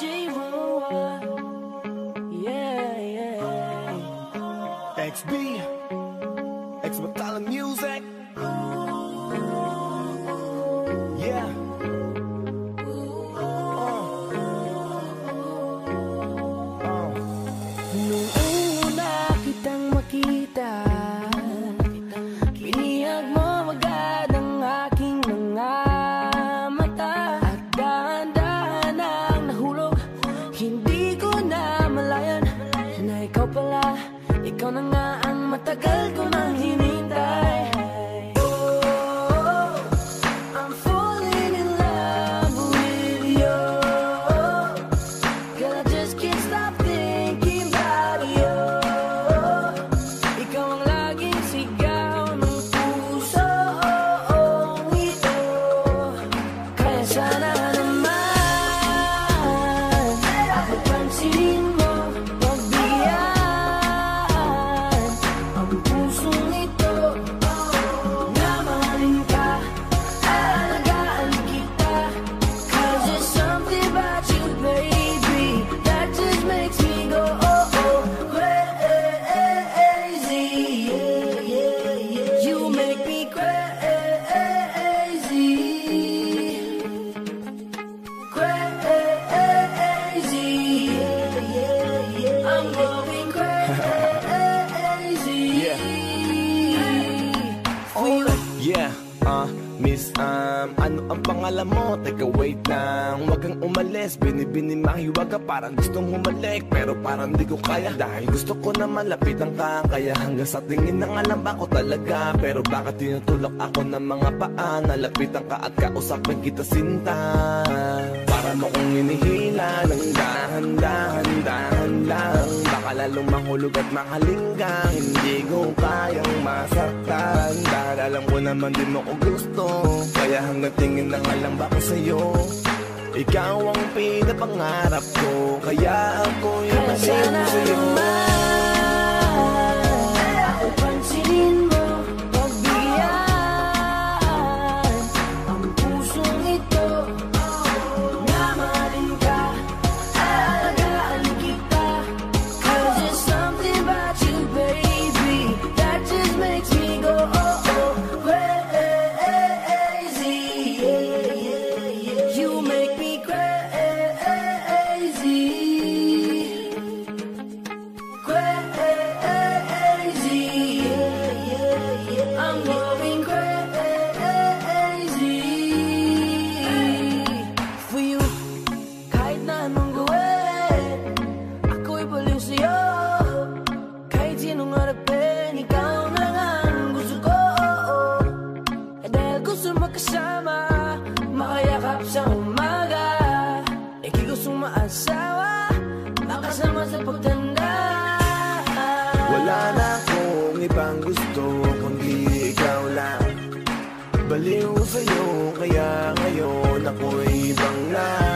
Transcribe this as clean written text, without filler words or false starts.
JRoa. Yeah, yeah. XB, X-Battalion Music. Yeah. Nung una kitang makita, binihag mo agad ang aking mga mata. At dahan-dahan ang nahulog, hindi ko na malayan na ikaw pala, ikaw na nga ang matagal ko nang hinintay. Oh, I'm falling in love with you, 'cause I just can't stop thinking about you. Ikaw ang laging sigaw ng pusong ito, kaya sana naman ako pansinin mo, pagbigyan ang pusong ito na mahalin ka, alagaan kita. 'Cause there's something about you, baby, that just makes me go crazy. You make me crazy, crazy. I'm going crazy. Yeah. For you. Yeah, Miss, ano ang pangalan mo? Teka, wait lang, wag kang umalis. Binibini mahiwag ka, parang gustong humalik, pero parang di ko kaya, dahil gusto ko na malapitan ka. Kaya hanggang sa tingin ng alam ba ko talaga, pero bakit tinutulak ako ng mga paa? Nalapitan ka at kausapin kita, sinta. Para mo kong hinihila ng dahan-dahan, dahan lang. Baka lalong mahulog at makalinggang, hindi ko kayang masaktan, dahil alam ko naman din mo ko gusto. Kaya hanggang tingin ng alam ba ko sa'yo, ikaw ang pinapangarap ko. Kaya ako yung nasino sa'yo. Ako pansinin mo, pagbigyan ang pusong ito na mahalin ka, alagaan kita. 'Cause there's something about you, baby, that just makes me go crazy. You make me crazy, crazy. I'm going crazy for you. Kahit na anong gawin, ako'y baliw sa'yo. Kahit sinong harapin, ikaw na nga ang gusto ko. Dahil gusto magkasama, makayakap sa umaga. Ika'y gustong maasawa, makasama sa pagtanda. Wala na akong ibang gusto, kundi ikaw lang. Baliw sa'yo, kaya ngayon ako'y ibang na.